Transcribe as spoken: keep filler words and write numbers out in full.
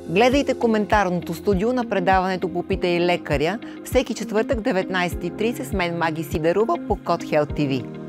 Гледайте коментарното студио на предаването "Попитай лекаря" всеки четвъртък деветнайсет и трийсет с мен Маги Сидерова по Код Хелт ТВ.